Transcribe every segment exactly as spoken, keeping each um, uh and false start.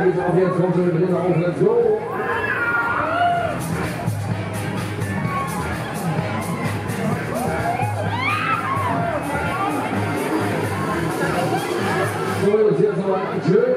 geht auf, jetzt kommt schon wieder auf, let's go! So, jetzt noch ein schön.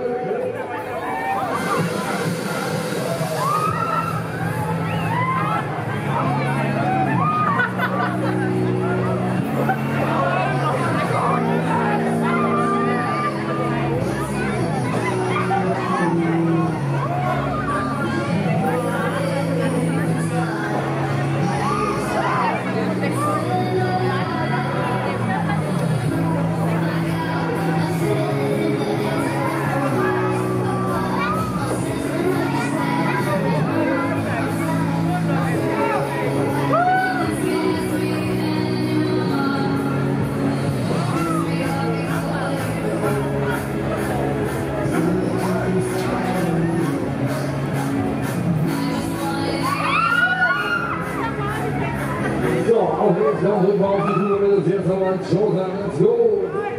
Auf den Klasse auf die Tour mit uns jetzt nochmal ein Showtime. Let's go!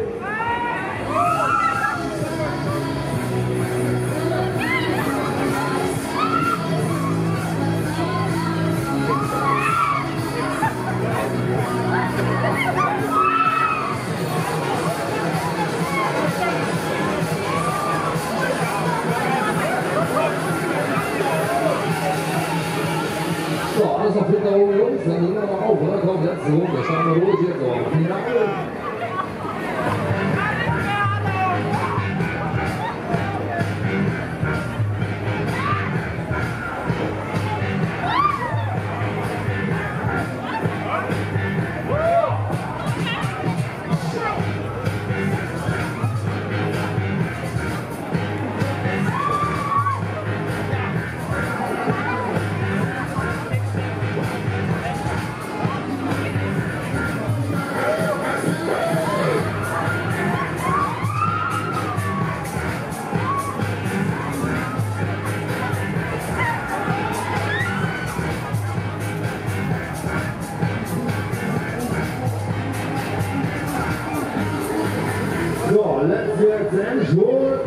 So, alles noch fit da oben, Jungs, dann sind wir noch auf, oder? Komm, letzte Runde, schauen wir los jetzt noch. Finale. So, let's get the short.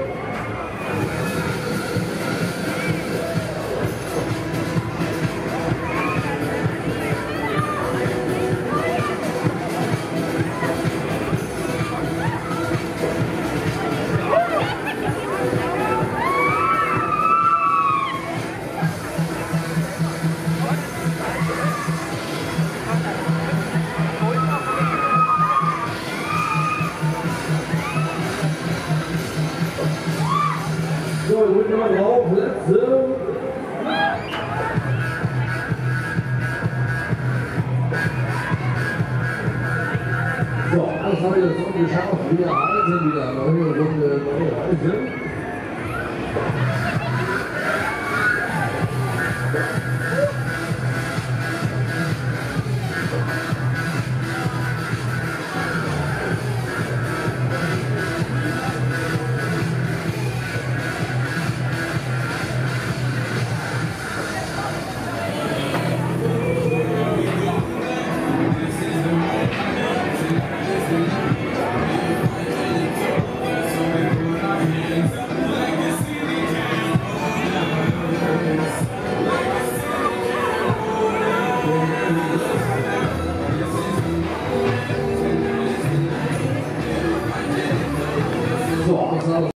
So, drücken wir mal drauf, letzte. So, alles haben wir jetzt schon geschafft. Wir halten wieder neue Runde, neue Reifen.